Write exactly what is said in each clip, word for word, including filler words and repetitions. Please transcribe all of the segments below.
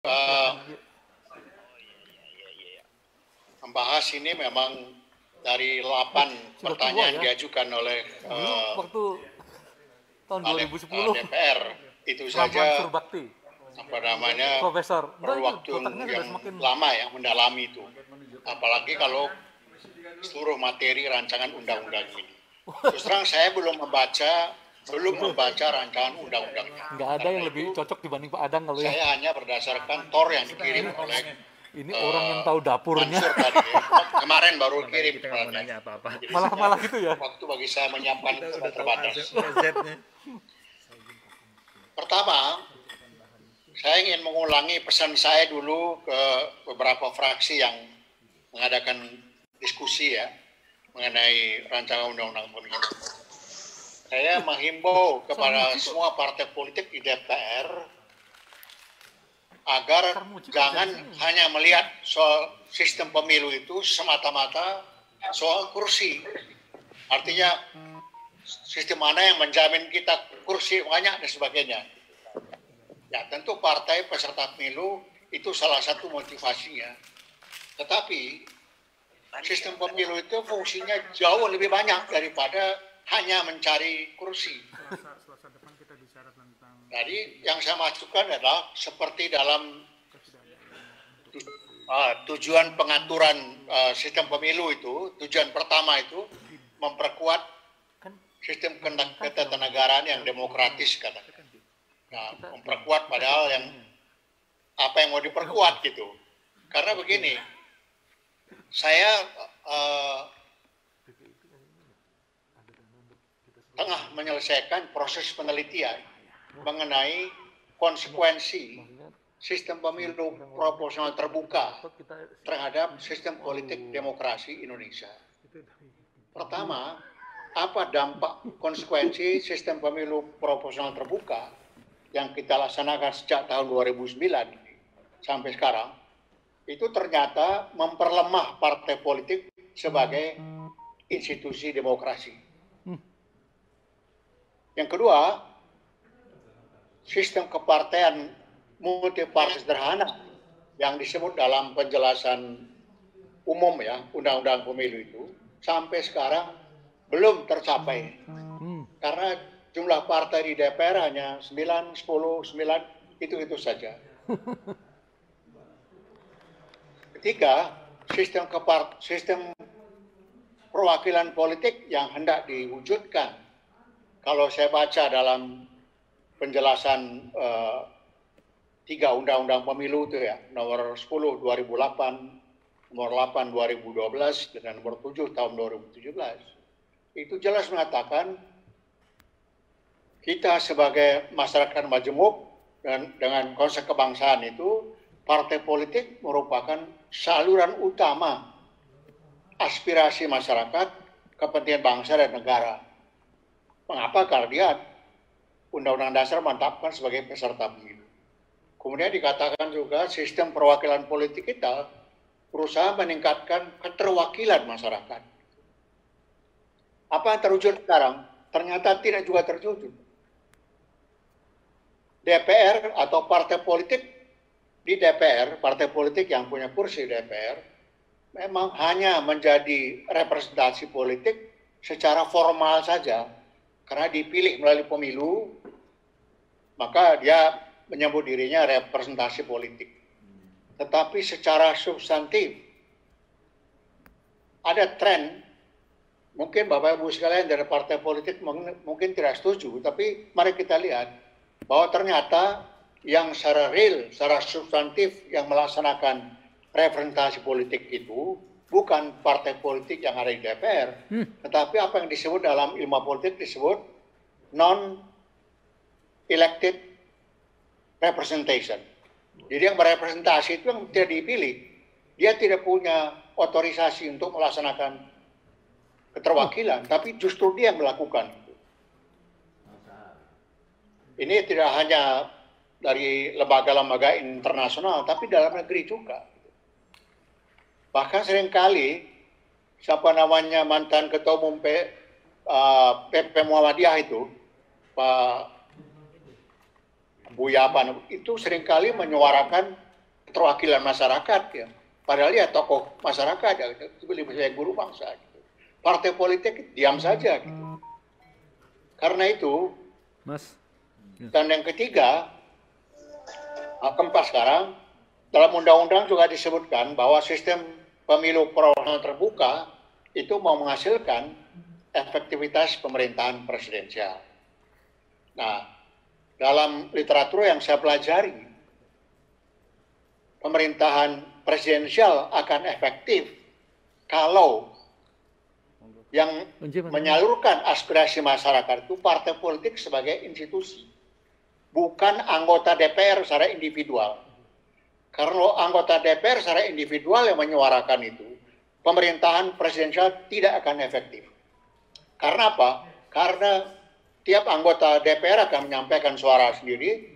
uh, membahas ini memang dari delapan pertanyaan ya? diajukan oleh uh, waktu tahun dua ribu sepuluh D P R itu saja apa namanya Profesor perlu waktu yang lama ya mendalami itu, apalagi kalau seluruh materi rancangan undang-undang ini. Terus terang saya belum membaca belum membaca rancangan undang-undangnya. Nggak ada yang lebih cocok dibanding Pak Adang kalau ya. Saya hanya berdasarkan tor yang dikirim oleh ini uh, orang yang tahu dapurnya. Tadi, ya. Kemarin baru kirim. Apa-apa. Malah malah gitu ya. Waktu bagi saya menyiapkan itu terbatas. Pertama, saya ingin mengulangi pesan saya dulu ke beberapa fraksi yang mengadakan diskusi ya mengenai rancangan undang-undang pemilu. Saya menghimbau kepada semua partai politik di D P R agar jangan hanya melihat soal sistem pemilu itu semata-mata soal kursi. Artinya sistem mana yang menjamin kita kursi banyak dan sebagainya. Ya tentu partai peserta pemilu itu salah satu motivasinya. Tetapi sistem pemilu itu fungsinya jauh lebih banyak daripada hanya mencari kursi. Jadi yang saya maksudkan adalah seperti dalam uh, tujuan pengaturan uh, sistem pemilu itu, tujuan pertama itu memperkuat sistem ketatanegaraan yang demokratis katakan. Nah, memperkuat padahal yang apa yang mau diperkuat gitu. Karena begini, saya uh, tengah menyelesaikan proses penelitian mengenai konsekuensi sistem pemilu proporsional terbuka terhadap sistem politik demokrasi Indonesia. Pertama, apa dampak konsekuensi sistem pemilu proporsional terbuka yang kita laksanakan sejak tahun dua ribu sembilan sampai sekarang? Itu ternyata memperlemah partai politik sebagai institusi demokrasi. Yang kedua, sistem kepartean multipartai sederhana yang disebut dalam penjelasan umum ya, undang-undang pemilu itu sampai sekarang belum tercapai. Hmm. Karena jumlah partai di D P R hanya sembilan, sepuluh, sembilan, itu-itu saja. Ketiga, sistem kepart sistem perwakilan politik yang hendak diwujudkan. Kalau saya baca dalam penjelasan uh, tiga undang-undang pemilu itu ya, nomor sepuluh dua ribu delapan, nomor delapan dua ribu dua belas, dan nomor tujuh tahun dua ribu tujuh belas, itu jelas mengatakan kita sebagai masyarakat majemuk dan dengan konsep kebangsaan itu, partai politik merupakan saluran utama aspirasi masyarakat, kepentingan bangsa dan negara. Mengapa? Karena dia Undang-Undang Dasar mantapkan sebagai peserta pemilu. Kemudian dikatakan juga sistem perwakilan politik kita berusaha meningkatkan keterwakilan masyarakat. Apa yang terwujud sekarang? Ternyata tidak juga terwujud. D P R atau partai politik di D P R, partai politik yang punya kursi D P R, memang hanya menjadi representasi politik secara formal saja. Karena dipilih melalui pemilu, maka dia menyebut dirinya representasi politik. Tetapi secara substantif, ada tren, mungkin Bapak Ibu sekalian dari partai politik mungkin tidak setuju, tapi mari kita lihat bahwa ternyata yang secara real, secara substantif yang melaksanakan representasi politik itu bukan partai politik yang ada di D P R, hmm. tetapi apa yang disebut dalam ilmu politik disebut non-elected representation. Jadi yang merepresentasi itu yang tidak dipilih, dia tidak punya otorisasi untuk melaksanakan keterwakilan, hmm. tapi justru dia yang melakukan. Ini tidak hanya dari lembaga-lembaga internasional, tapi dalam negeri juga. Bahkan seringkali siapa namanya mantan ketua umum P, uh, P P Muhammadiyah itu, Pak Buya apa, itu seringkali menyuarakan keterwakilan masyarakat ya. Padahal ya tokoh masyarakat ya, itu lebih sebagai guru bangsa. Gitu. Partai politik diam saja. Gitu. Karena itu, Mas. dan yang ketiga, keempat sekarang, dalam undang-undang juga disebutkan bahwa sistem pemilu proporsional terbuka itu mau menghasilkan efektivitas pemerintahan presidensial. Nah, dalam literatur yang saya pelajari, pemerintahan presidensial akan efektif kalau yang menyalurkan aspirasi masyarakat itu partai politik sebagai institusi, bukan anggota D P R secara individual. Karena anggota D P R secara individual yang menyuarakan itu, pemerintahan presidensial tidak akan efektif. Karena apa? Karena tiap anggota D P R akan menyampaikan suara sendiri.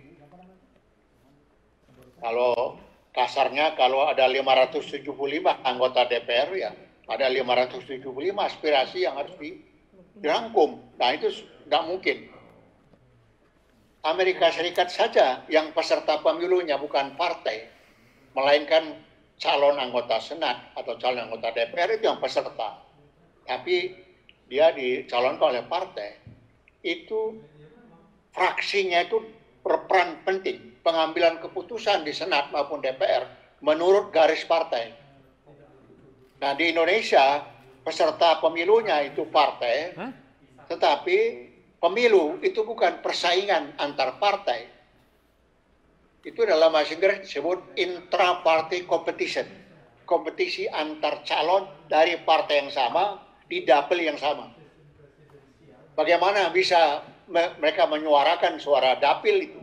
Kalau kasarnya kalau ada lima ratus tujuh puluh lima anggota D P R ya, ada lima ratus tujuh puluh lima aspirasi yang harus dirangkum. Nah itu tidak mungkin. Amerika Serikat saja yang peserta pemilunya bukan partai, melainkan calon anggota Senat atau calon anggota D P R itu yang peserta. Tapi dia dicalonkan oleh partai. Itu fraksinya itu berperan penting pengambilan keputusan di Senat maupun D P R menurut garis partai. Nah di Indonesia peserta pemilunya itu partai, huh? Tetapi pemilu itu bukan persaingan antar partai. Itu dalam bahasa Inggris disebut intra-party competition, kompetisi antar calon dari partai yang sama di dapil yang sama. Bagaimana bisa mereka menyuarakan suara dapil itu?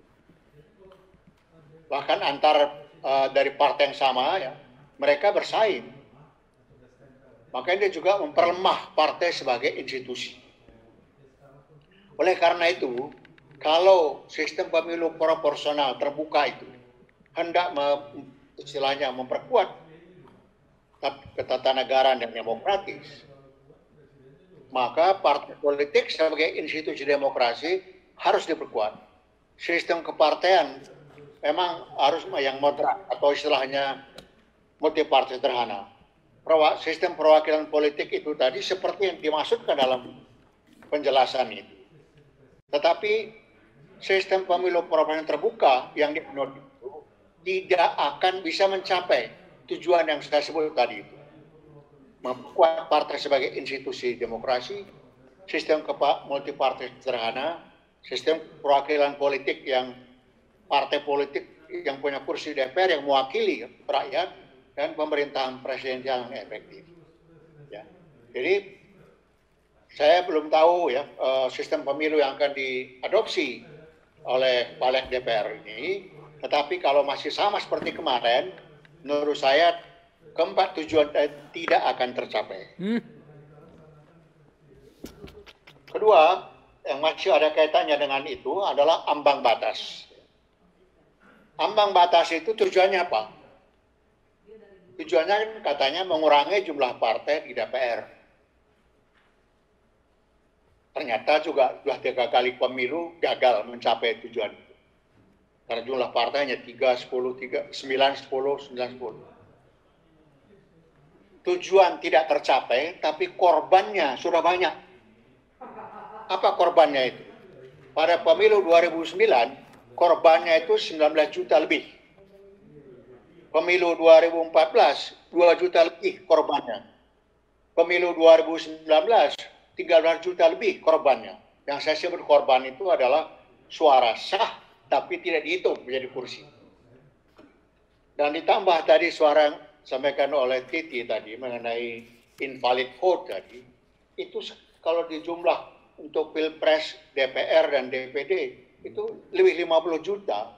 Bahkan antar uh, dari partai yang sama ya, mereka bersaing. Makanya dia juga memperlemah partai sebagai institusi. Oleh karena itu, kalau sistem pemilu proporsional terbuka itu hendak me, istilahnya memperkuat ketatanegaraan dan demokratis, maka partai politik sebagai institusi demokrasi harus diperkuat. Sistem kepartean memang harus yang moderat atau istilahnya multipartai sederhana. Sistem perwakilan politik itu tadi seperti yang dimaksudkan dalam penjelasan itu. Tetapi sistem pemilu proporsional terbuka yang dianut itu tidak akan bisa mencapai tujuan yang saya sebut tadi itu. Memperkuat partai sebagai institusi demokrasi, sistem multipartai sederhana, sistem perwakilan politik yang partai politik yang punya kursi D P R yang mewakili rakyat, dan pemerintahan presidensial yang efektif. Ya. Jadi saya belum tahu ya sistem pemilu yang akan diadopsi oleh balik D P R ini, tetapi kalau masih sama seperti kemarin, menurut saya keempat tujuan tidak akan tercapai. Hmm. Kedua, yang masih ada kaitannya dengan itu adalah ambang batas. Ambang batas itu tujuannya apa? Tujuannya kan katanya mengurangi jumlah partai di D P R. Ternyata juga sudah tiga kali pemilu gagal mencapai tujuan itu. Karena jumlah partai hanya tiga, sepuluh, tiga, sembilan, sepuluh, sembilan, sepuluh. Tujuan tidak tercapai, tapi korbannya sudah banyak. Apa korbannya itu? Pada pemilu dua ribu sembilan, korbannya itu sembilan belas juta lebih. Pemilu dua ribu empat belas, dua juta lebih korbannya. Pemilu dua ribu sembilan belas, tiga belas juta lebih korbannya. Yang saya sebut korban itu adalah suara sah, tapi tidak dihitung menjadi kursi. Dan ditambah tadi suara yang disampaikan oleh Titi tadi mengenai invalid vote tadi, itu kalau dijumlah untuk Pilpres, D P R, dan D P D, itu lebih lima puluh juta.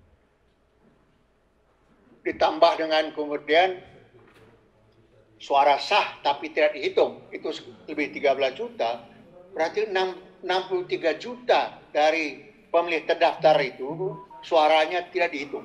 Ditambah dengan kemudian suara sah tapi tidak dihitung, itu lebih tiga belas juta, berarti enam puluh tiga juta dari pemilih terdaftar itu suaranya tidak dihitung.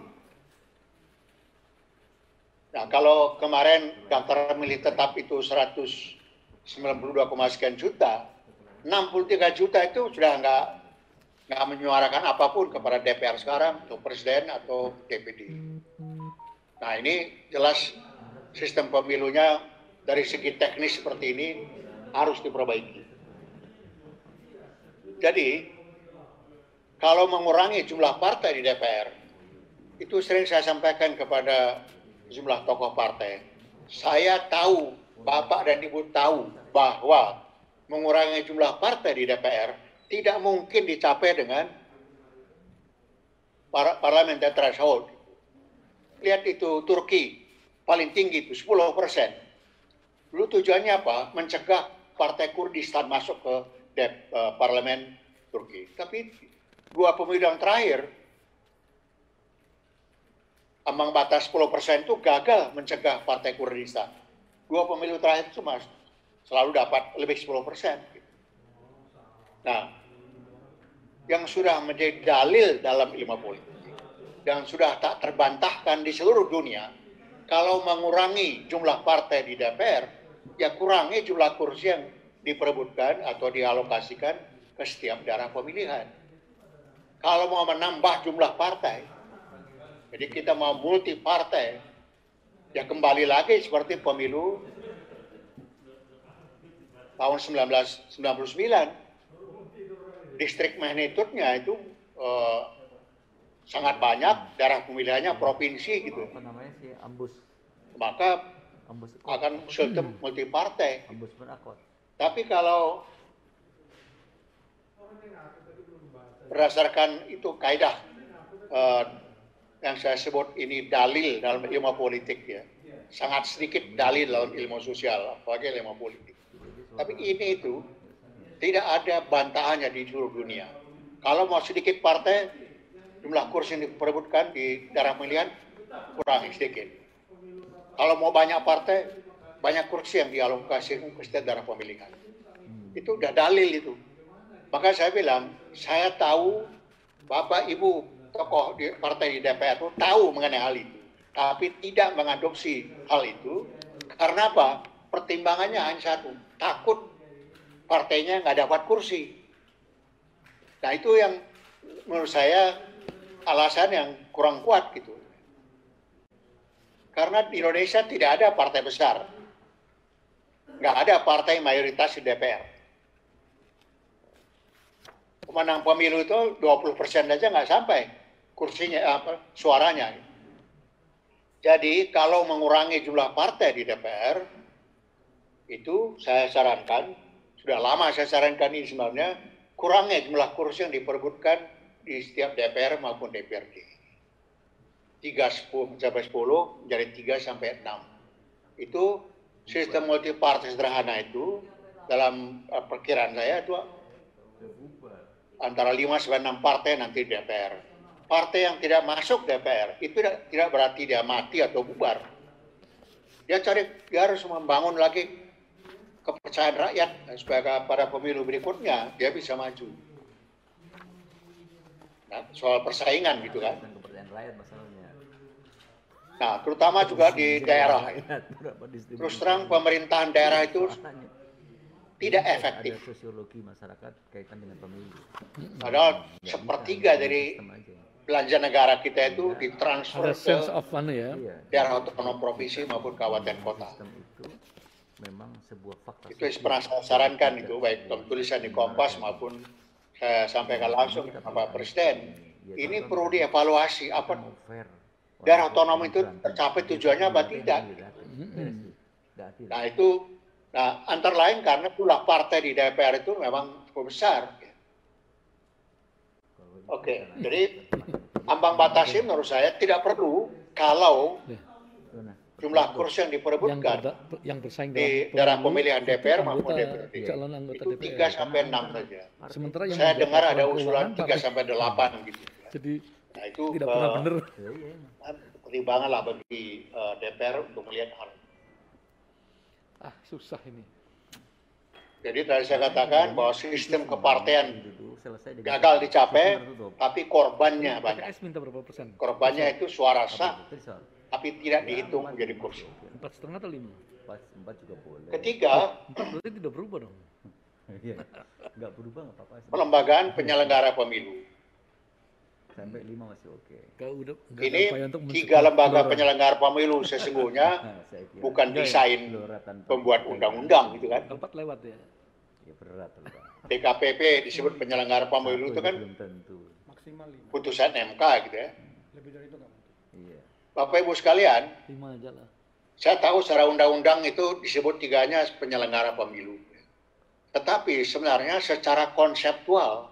Nah kalau kemarin daftar pemilih tetap itu seratus sembilan puluh dua, sekian juta, enam puluh tiga juta itu sudah nggak nggak menyuarakan apapun kepada D P R sekarang, atau presiden atau D P D. Nah ini jelas sistem pemilunya dari segi teknis seperti ini harus diperbaiki. Jadi kalau mengurangi jumlah partai di D P R, itu sering saya sampaikan kepada jumlah tokoh partai. Saya tahu, Bapak dan Ibu tahu bahwa mengurangi jumlah partai di D P R tidak mungkin dicapai dengan parliamentary threshold. Lihat itu Turki, paling tinggi itu sepuluh persen. Dulu tujuannya apa? Mencegah partai Kurdistan masuk ke dep, uh, parlemen Turki. Tapi dua pemilu yang terakhir, ambang batas sepuluh persen itu gagal mencegah partai Kurdistan. Dua pemilu terakhir itu mas, selalu dapat lebih sepuluh persen. Nah, yang sudah menjadi dalil dalam ilmu politik, dan sudah tak terbantahkan di seluruh dunia, kalau mengurangi jumlah partai di D P R, ya kurangi jumlah kursi yang diperebutkan atau dialokasikan ke setiap daerah pemilihan. Kalau mau menambah jumlah partai, jadi kita mau multi partai, ya kembali lagi seperti pemilu tahun seribu sembilan ratus sembilan puluh sembilan. Distrik magnitude-nya itu eh, sangat banyak, daerah pemilihannya provinsi gitu. Apa namanya sih, ambus. Maka ambus akan sistem multi partai. Ambus berakot. Tapi kalau berdasarkan itu kaidah eh, yang saya sebut ini dalil dalam ilmu politik ya, sangat sedikit dalil dalam ilmu sosial, apalagi ilmu politik. Tapi ini itu tidak ada bantahannya di seluruh dunia. Kalau mau sedikit partai, jumlah kursi yang diperebutkan di daerah pemilihan kurangi sedikit. Kalau mau banyak partai, banyak kursi yang dialokasikan ke setiap daerah pemilihan. Itu udah dalil itu. Maka saya bilang, saya tahu Bapak Ibu tokoh di partai di D P R itu tahu mengenai hal itu, tapi tidak mengadopsi hal itu. Karena apa? Pertimbangannya hanya satu, takut partainya nggak dapat kursi. Nah itu yang menurut saya alasan yang kurang kuat gitu. Karena di Indonesia tidak ada partai besar, nggak ada partai mayoritas di D P R. Pemenang pemilu itu dua puluh persen aja nggak sampai kursinya apa suaranya. Jadi kalau mengurangi jumlah partai di D P R itu saya sarankan, sudah lama saya sarankan ini sebenarnya, kurangnya jumlah kursi yang diperebutkan di setiap D P R maupun D P R D. tiga sampai sepuluh menjadi tiga sampai enam. Itu sistem multi partai sederhana itu dalam perkiraan saya itu antara lima sampai enam partai nanti D P R. Partai yang tidak masuk D P R itu tidak, tidak berarti dia mati atau bubar. Dia cari, dia harus membangun lagi kepercayaan rakyat supaya pada pemilu berikutnya dia bisa maju. Nah, soal persaingan gitu kan. Kepercayaan rakyat masalahnya. Nah, terutama juga di daerah. Terus terang pemerintahan daerah itu tidak efektif. Ada sosiologi masyarakat kaitan dengan pemilu. Padahal sepertiga dari belanja negara kita itu ditransfer ke ya. daerah otonom provinsi maupun kabupaten kota. Memang sebuah fakta. Itu pernah saya sarankan itu baik dalam tulisan di Kompas maupun saya sampaikan langsung ke Pak Presiden. Ini perlu dievaluasi apa daerah otonom itu tercapai tujuannya apa tidak. Nah itu, nah antara lain karena pula partai di D P R itu memang cukup besar. Oke, jadi ambang batasnya menurut saya tidak perlu kalau jumlah kursi yang diperebutkan yang, yang bersaing di daerah pemilihan D P R maupun D P R D itu tiga sampai enam saja. Sementara yang saya dengar ada usulan tiga sampai delapan gitu. Jadi nah itu tidak uh, pernah benar. Pertimbangan lah bagi uh, D P R untuk melihat hal. Ah susah ini. Jadi tadi saya katakan bahwa sistem kepartean gagal dicapai, tapi korbannya banyak. P K S minta berapa persen? Korbannya itu suara sah, tapi tidak dihitung menjadi kursi. Empat setengah atau lima? Empat juga boleh. Ketiga, berarti tidak berubah dong. Iya, nggak berubah nggak apa-apa. Pelembagaan penyelenggara pemilu. Sampai lima masih oke. Kalau udah nggak ada Ini upaya untuk tiga mencetak lembaga gelora. penyelenggara pemilu sesungguhnya Nah, saya kira bukan Enggak ya? desain gelora tanpa pembuat kita undang-undang yang- gitu kan. Empat lewat ya. Ya berat lah, Pak. D K P P disebut penyelenggara pemilu Satu itu aja kan belum tentu. Maksimal lima. putusan M K gitu ya. Lebih dari itu nggak mungkin. Iya. Bapak Ibu sekalian, Lima aja lah. saya tahu secara undang-undang itu disebut tiganya penyelenggara pemilu. Tetapi sebenarnya secara konseptual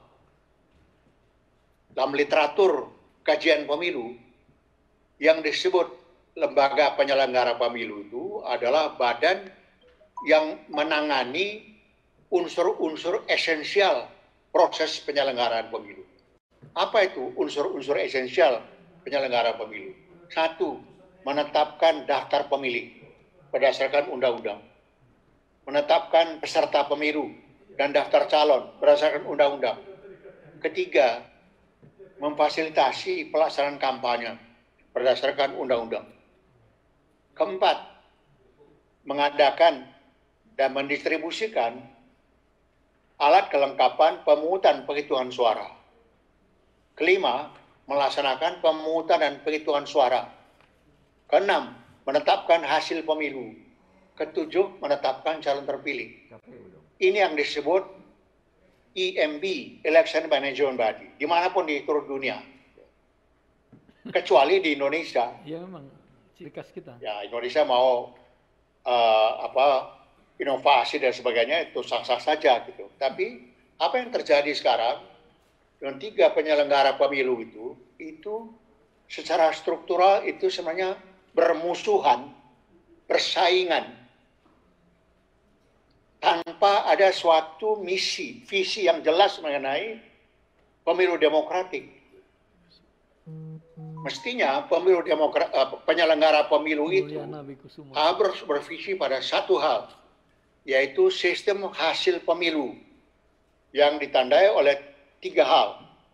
dalam literatur kajian pemilu yang disebut lembaga penyelenggara pemilu itu adalah badan yang menangani unsur-unsur esensial proses penyelenggaraan pemilu. Apa itu unsur-unsur esensial penyelenggara pemilu? Satu, menetapkan daftar pemilih berdasarkan undang-undang. Menetapkan peserta pemilu dan daftar calon berdasarkan undang-undang. Ketiga, memfasilitasi pelaksanaan kampanye berdasarkan undang-undang. Keempat, mengadakan dan mendistribusikan alat kelengkapan pemungutan penghitungan suara. Kelima, melaksanakan pemungutan dan penghitungan suara. Keenam, menetapkan hasil pemilu. Ketujuh, menetapkan calon terpilih. K P U dong. Ini yang disebut E M B, Election Management Body, dimanapun di seluruh dunia. Kecuali di Indonesia. Ya memang ciri khas kita. Ya, Indonesia mau uh, apa inovasi dan sebagainya itu sah-sah saja gitu. Tapi apa yang terjadi sekarang dengan tiga penyelenggara pemilu itu, itu secara struktural itu sebenarnya bermusuhan, persaingan, tanpa ada suatu misi, visi yang jelas mengenai pemilu demokratik. Mestinya pemilu demokrat, penyelenggara pemilu itu Mulyana Bikusuma. harus bervisi pada satu hal, yaitu sistem hasil pemilu yang ditandai oleh tiga hal.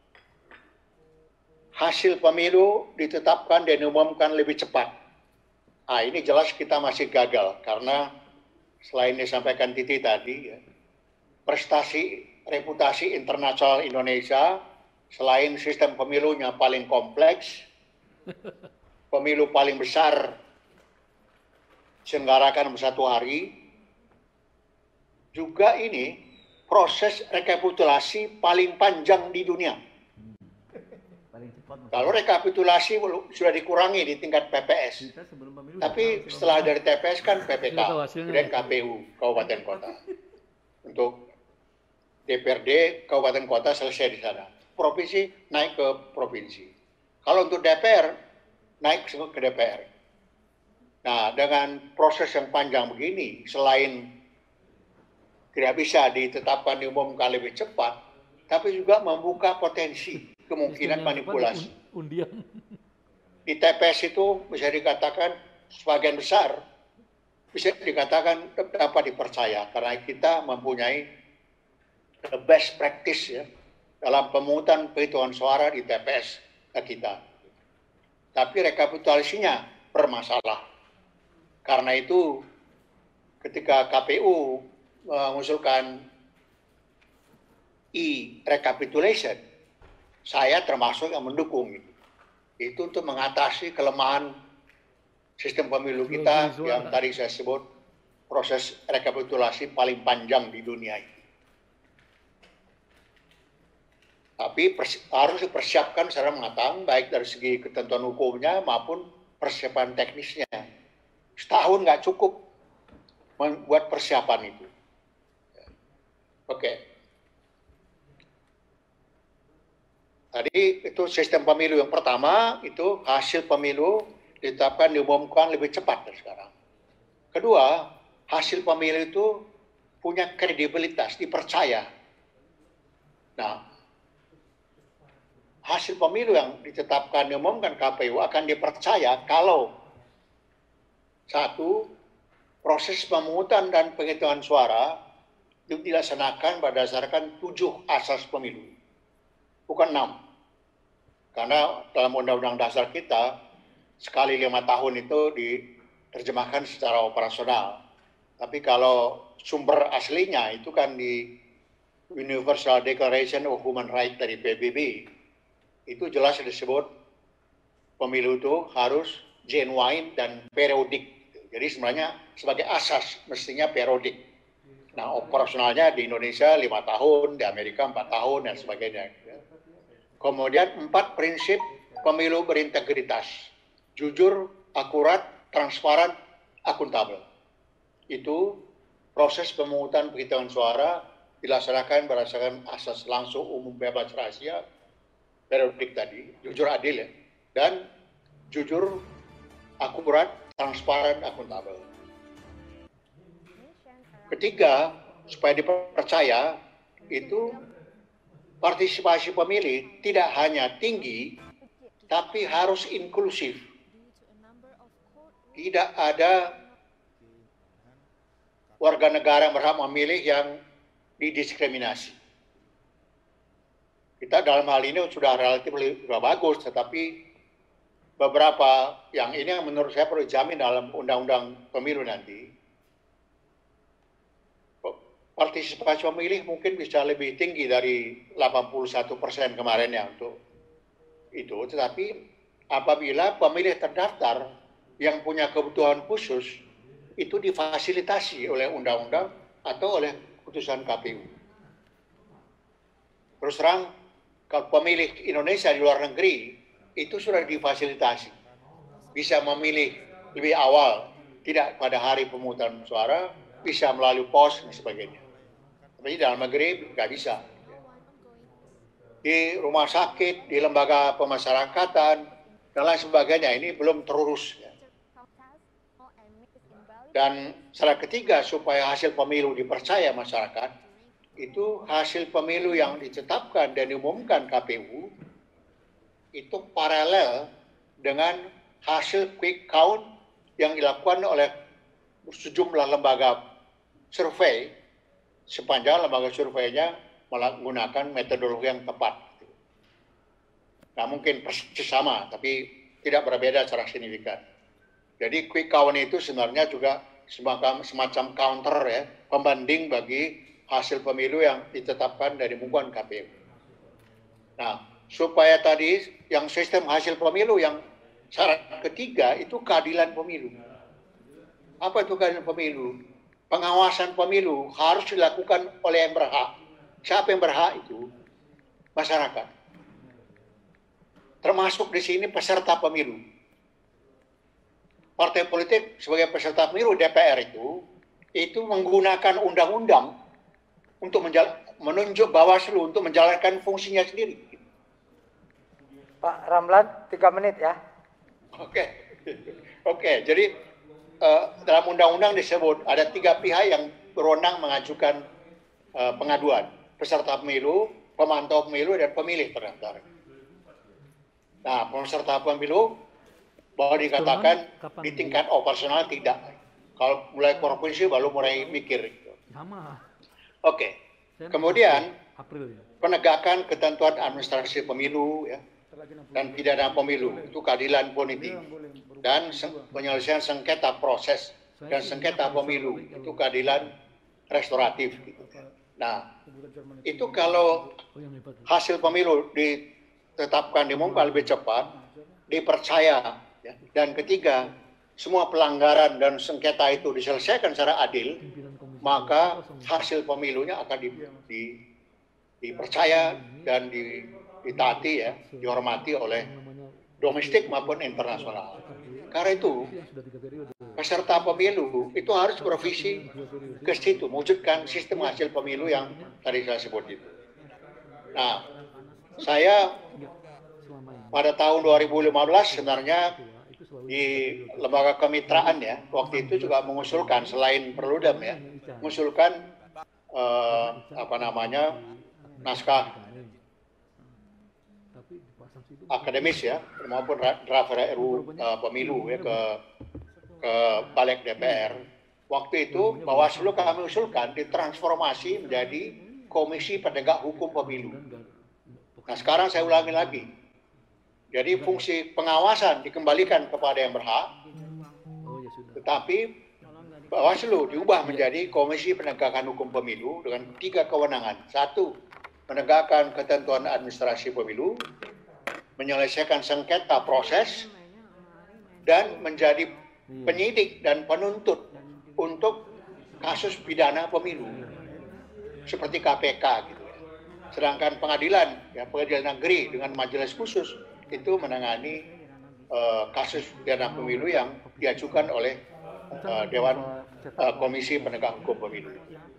Hasil pemilu ditetapkan dan diumumkan lebih cepat. Ah, ini jelas kita masih gagal karena selain disampaikan Titi tadi, ya, prestasi reputasi internasional Indonesia selain sistem pemilunya paling kompleks, pemilu paling besar diselenggarakan satu hari, juga ini proses rekapitulasi paling panjang di dunia. Paling cepat. Mas. Kalau rekapitulasi sudah dikurangi di tingkat P P S, Kita sebelum pemilu. tapi udah tahu, setelah dari T P S kan P P K Sudah tahu hasilnya. dan K P U kabupaten kota. Untuk D P R D kabupaten kota selesai di sana. Provinsi naik ke provinsi. Kalau untuk D P R naik ke D P R. Nah, dengan proses yang panjang begini, selain tidak bisa ditetapkan diumumkan lebih cepat, tapi juga membuka potensi kemungkinan Sistem yang cepat manipulasi. un- Undian. Di T P S itu bisa dikatakan sebagian besar bisa dikatakan dapat dipercaya karena kita mempunyai the best practice ya dalam pemungutan penghitungan suara di T P S kita. Tapi rekapitulasinya bermasalah. Karena itu ketika K P U mengusulkan e-recapitulation, saya termasuk yang mendukung itu. Itu untuk mengatasi kelemahan sistem pemilu kita Jual-beli yang suara. tadi saya sebut proses rekapitulasi paling panjang di dunia ini. Tapi pers- harus dipersiapkan secara matang, baik dari segi ketentuan hukumnya maupun persiapan teknisnya. Setahun nggak cukup membuat persiapan itu. Oke. Tadi itu sistem pemilu yang pertama, itu hasil pemilu ditetapkan diumumkan lebih cepat dari sekarang. Kedua, hasil pemilu itu punya kredibilitas, dipercaya. Nah, hasil pemilu yang ditetapkan diumumkan K P U akan dipercaya kalau satu, proses pemungutan dan penghitungan suara itu dilaksanakan berdasarkan tujuh asas pemilu, bukan enam. Karena dalam undang-undang dasar kita, sekali lima tahun itu diterjemahkan secara operasional. Tapi kalau sumber aslinya itu kan di Universal Declaration of Human Rights dari P B B, itu jelas disebut pemilu itu harus genuine dan periodik. Jadi sebenarnya sebagai asas mestinya periodik. Nah, operasionalnya di Indonesia lima tahun, di Amerika empat tahun dan sebagainya. Kemudian empat prinsip pemilu berintegritas, jujur, akurat, transparan, akuntabel. Itu proses pemungutan penghitungan suara dilaksanakan berdasarkan asas langsung, umum, bebas, rahasia, periodik tadi, jujur, adil ya, dan jujur, akurat, transparan, akuntabel. Ketiga, supaya dipercaya, itu partisipasi pemilih tidak hanya tinggi, tapi harus inklusif. Tidak ada warga negara yang berhak memilih yang didiskriminasi. Kita dalam hal ini sudah relatif sudah bagus, tetapi beberapa yang ini yang menurut saya perlu dijamin dalam undang-undang pemilu nanti. Partisipasi pemilih mungkin bisa lebih tinggi dari delapan puluh satu persen kemarin ya untuk itu, tetapi apabila pemilih terdaftar yang punya kebutuhan khusus itu difasilitasi oleh undang-undang atau oleh putusan K P U. Terus terang, kalau pemilih Indonesia di luar negeri itu sudah difasilitasi, bisa memilih lebih awal, tidak pada hari pemungutan suara, bisa melalui pos dan sebagainya. Tapi dalam negeri nggak bisa. Di rumah sakit, di lembaga pemasyarakatan, dan lain sebagainya ini belum terurus. Ya. Dan salah ketiga, supaya hasil pemilu dipercaya masyarakat, itu hasil pemilu yang ditetapkan dan diumumkan K P U, itu paralel dengan hasil quick count yang dilakukan oleh sejumlah lembaga survei, sepanjang lembaga surveinya menggunakan metodologi yang tepat. Nah, mungkin persis sama, tapi tidak berbeda secara signifikan. Jadi quick count itu sebenarnya juga semacam, semacam counter ya, pembanding bagi hasil pemilu yang ditetapkan dari diumumkan K P U. Nah, supaya tadi yang sistem hasil pemilu yang syarat ketiga itu keadilan pemilu. Apa itu keadilan pemilu? Pengawasan pemilu harus dilakukan oleh yang berhak. Siapa yang berhak itu? Masyarakat. Termasuk di sini peserta pemilu. Partai politik sebagai peserta pemilu D P R itu, itu menggunakan undang-undang untuk menunjuk Bawaslu untuk menjalankan fungsinya sendiri. Pak Ramlan, tiga menit ya. Oke, oke. Jadi uh, dalam undang-undang disebut ada tiga pihak yang berwenang mengajukan uh, pengaduan: peserta pemilu, pemantau pemilu, dan pemilih terdaftar. Nah, peserta pemilu bahwa dikatakan di tingkat operasional tidak. Kalau mulai provinsi baru mulai mikir. Sama. Oke. Saya Kemudian April ya. penegakan ketentuan administrasi pemilu ya, dan pidana pemilu itu keadilan politik, dan seng- penyelesaian sengketa proses dan sengketa pemilu itu keadilan restoratif. Gitu. Nah, itu kalau Oh, yang hebat. hasil pemilu ditetapkan diumumkan lebih cepat, dipercaya, ya. Dan ketiga, semua pelanggaran dan sengketa itu diselesaikan secara adil, Pimpinan komisi maka langsung hasil pemilunya akan di, di, dipercaya dan di, ditaati ya, dihormati oleh namanya domestik maupun internasional. Karena itu, yang sudah tiga periode. peserta pemilu itu harus bervisi ke situ, mewujudkan sistem hasil pemilu yang tadi saya sebut itu. Nah, saya Enggak, selama ini pada tahun dua ribu lima belas sebenarnya itu selalu di lembaga kemitraan ya, waktu itu juga mengusulkan selain Perludem ya, mengusulkan eh, apa namanya naskah tapi dipasang situ akademis ya, maupun ra- draft R U uh, pemilu ya ke ke balik D P R. Waktu itu Bawaslu kami usulkan ditransformasi menjadi Komisi Penegak Hukum Pemilu. Nah, sekarang saya ulangi lagi. Jadi fungsi pengawasan dikembalikan kepada yang berhak, oh ya sudah. tetapi Bawaslu diubah menjadi Komisi Penegakan Hukum Pemilu dengan tiga kewenangan. Satu, menegakkan ketentuan administrasi pemilu. menyelesaikan sengketa proses dan menjadi penyidik dan penuntut untuk kasus pidana pemilu seperti K P K gitu ya. Sedangkan pengadilan ya pengadilan negeri dengan majelis khusus itu menangani uh, kasus pidana pemilu yang diajukan oleh uh, Dewan uh, Komisi Penegak Hukum Pemilu.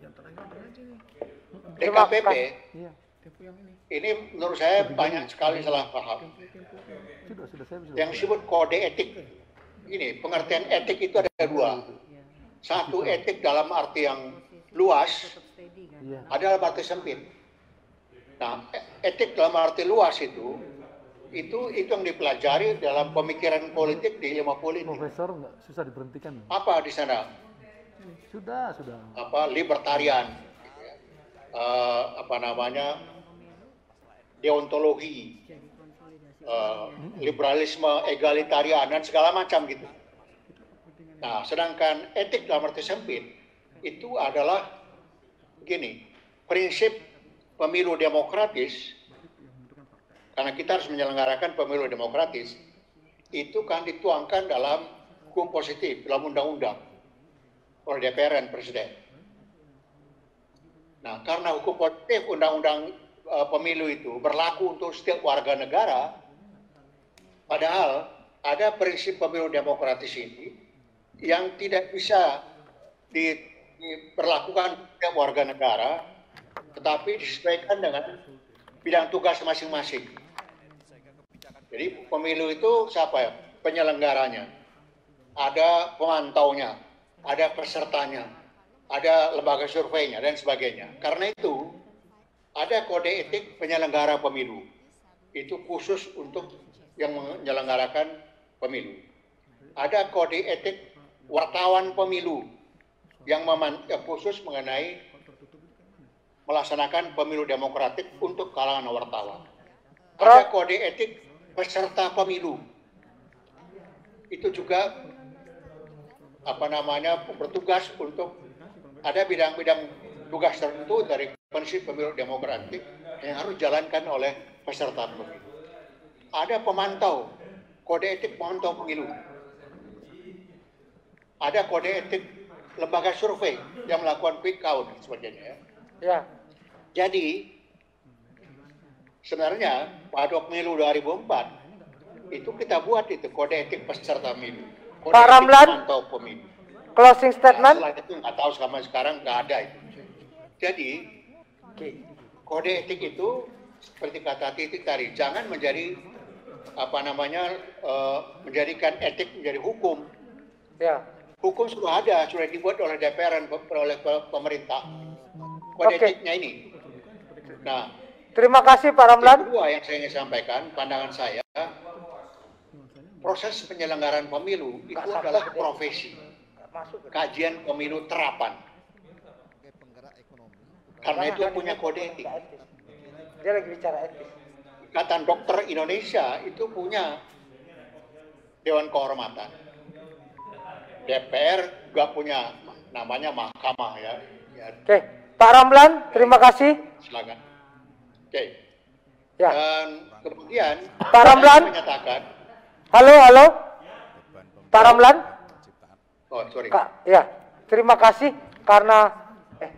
D K P P ini menurut saya banyak sekali salah paham. Yang disebut kode etik. Ini pengertian etik itu ada dua. Satu etik dalam arti yang luas, ada dalam arti sempit. Nah, etik dalam arti luas itu, itu itu yang dipelajari dalam pemikiran politik di ilmu politik. Profesor nggak susah diberhentikan. Apa di sana? Sudah, sudah. Apa libertarian, uh, apa namanya, deontologi, uh, liberalisme, egalitarian dan segala macam gitu. Nah, sedangkan etik dalam arti sempit itu adalah begini, prinsip pemilu demokratis, karena kita harus menyelenggarakan pemilu demokratis, itu kan dituangkan dalam hukum positif, dalam undang-undang oleh D P R dan Presiden. Nah, karena hukum positif undang-undang uh, pemilu itu berlaku untuk setiap warga negara, padahal ada prinsip pemilu demokratis ini yang tidak bisa di, diperlakukan setiap warga negara, tetapi disesuaikan dengan bidang tugas masing-masing. Jadi pemilu itu siapa ya? Penyelenggaranya, ada pemantaunya, ada pesertanya, ada lembaga surveinya dan sebagainya. Karena itu ada kode etik penyelenggara pemilu. Itu khusus untuk yang menyelenggarakan pemilu. Ada kode etik wartawan pemilu yang, meman, yang khusus mengenai melaksanakan pemilu demokratik untuk kalangan wartawan. Ada kode etik peserta pemilu. Itu juga apa namanya bertugas untuk ada bidang-bidang tugas tertentu dari prinsip pemilu demokratik yang harus dijalankan oleh peserta pemilu. Ada pemantau, kode etik pemantau pemilu. Ada kode etik lembaga survei yang melakukan quick count dan sebagainya. Ya. Ya. Jadi sebenarnya pada pemilu dua ribu empat itu kita buat itu kode etik peserta pemilu. Kode Pak etik Ramlan, pemantau pemilu. Closing statement. Nah, setelah itu nggak tahu sama sekarang nggak ada itu. Jadi kode etik itu seperti kata Titik tadi, jangan menjadi apa namanya uh, menjadikan etik menjadi hukum. Ya. Hukum sudah ada, sudah dibuat oleh D P R dan oleh pemerintah. Kode Oke. etiknya ini. Nah, Terima kasih Pak yang Ramlan. kedua yang saya ingin sampaikan, pandangan saya, proses penyelenggaraan pemilu itu adalah profesi. Kajian pemilu terapan. Karena itu punya kode etik. Dia lagi bicara etis. Ikatan Dokter Indonesia itu punya Dewan Kehormatan. D P R juga punya namanya mahkamah ya. ya. Oke, Pak Ramlan, terima kasih. Silakan. Oke. Ya. Dan kemudian Pak Ramlan. saya menyatakan, Halo, halo. Pak Ramlan. oh sorry. Kak, ya. Terima kasih karena eh.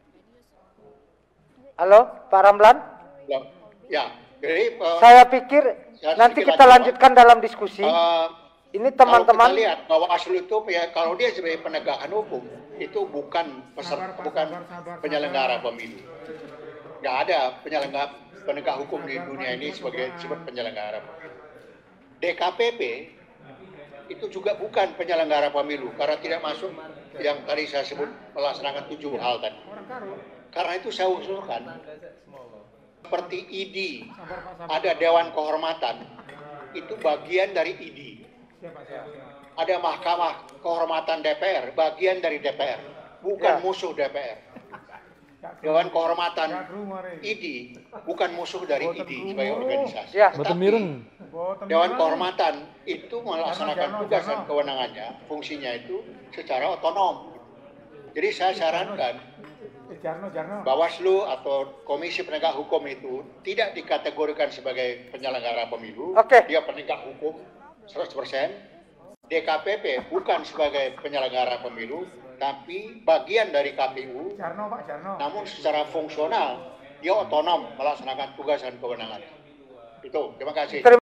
Halo, Pak Ramlan. Ya, jadi uh, Saya pikir saya nanti sedikit kita lanjut, lanjutkan dalam diskusi. uh, Ini kalau kita teman-teman. lihat bahwa Bawaslu itu ya, kalau dia sebagai penegakan hukum itu bukan peserta, bukan penyelenggara pemilu. Nggak ada penyelenggara penegak hukum di dunia ini sebagai disebut penyelenggara pemilu. D K P P itu juga bukan penyelenggara pemilu karena tidak masuk yang tadi saya sebut melaksanakan tujuh hal tadi. Karena itu saya usulkan seperti I D, ada Dewan Kehormatan, itu bagian dari I D. Ada Mahkamah Kehormatan D P R, bagian dari D P R, bukan Ya. musuh D P R. Dewan Kehormatan I D bukan musuh dari I D sebagai organisasi. Ya. Boten Tetapi mireng. Dewan Kehormatan itu melaksanakan tugas dan kewenangannya, fungsinya itu secara otonom. Jadi saya sarankan Eh, Jarno, Jarno. Bawaslu atau Komisi Penegak Hukum itu tidak dikategorikan sebagai penyelenggara pemilu. Oke. Dia penegak hukum seratus persen. D K P P bukan sebagai penyelenggara pemilu, tapi bagian dari K P U. Jarno, Pak, Jarno. Namun secara fungsional dia otonom melaksanakan tugas dan kewenangan. Itu. Terima kasih. Terima